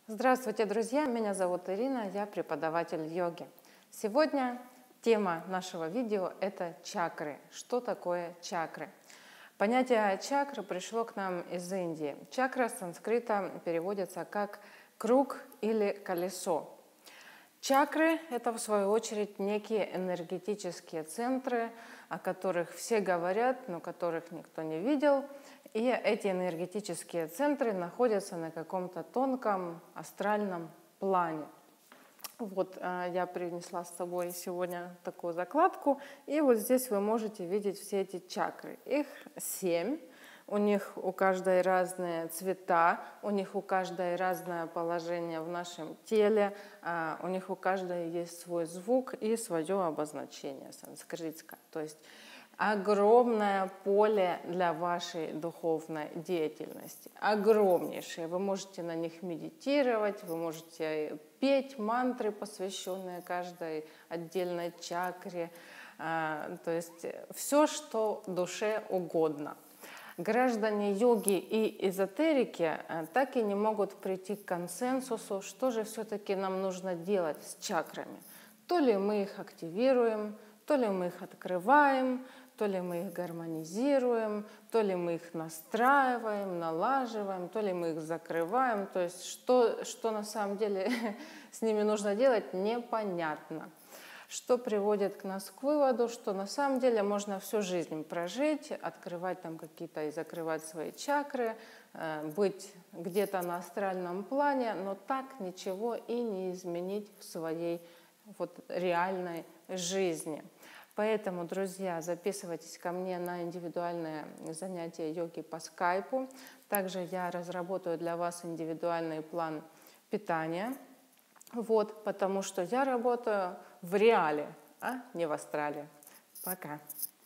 Здравствуйте, друзья! Меня зовут Ирина, я преподаватель йоги. Сегодня тема нашего видео – это чакры. Что такое чакры? Понятие чакры пришло к нам из Индии. Чакра с санскрита переводится как круг или колесо. Чакры – это, в свою очередь, некие энергетические центры, о которых все говорят, но которых никто не видел. И эти энергетические центры находятся на каком-то тонком астральном плане. Вот я принесла с собой сегодня такую закладку, и вот здесь вы можете видеть все эти чакры. Их 7. У них у каждой разные цвета, у них у каждой разное положение в нашем теле, у них у каждой есть свой звук и свое обозначение санскритское. То есть огромное поле для вашей духовной деятельности, огромнейшее. Вы можете на них медитировать, вы можете петь мантры, посвященные каждой отдельной чакре, то есть все, что душе угодно. Граждане йоги и эзотерики так и не могут прийти к консенсусу, что же все-таки нам нужно делать с чакрами. То ли мы их активируем, то ли мы их открываем, то ли мы их гармонизируем, то ли мы их настраиваем, налаживаем, то ли мы их закрываем. То есть что на самом деле с ними нужно делать, непонятно. Что приводит к нас к выводу, что на самом деле можно всю жизнь прожить, открывать там какие-то и закрывать свои чакры, быть где-то на астральном плане, но так ничего и не изменить в своей реальной жизни. Поэтому, друзья, записывайтесь ко мне на индивидуальные занятия йоги по скайпу. Также я разработаю для вас индивидуальный план питания. Потому что я работаю в реале, а не в астрале. Пока.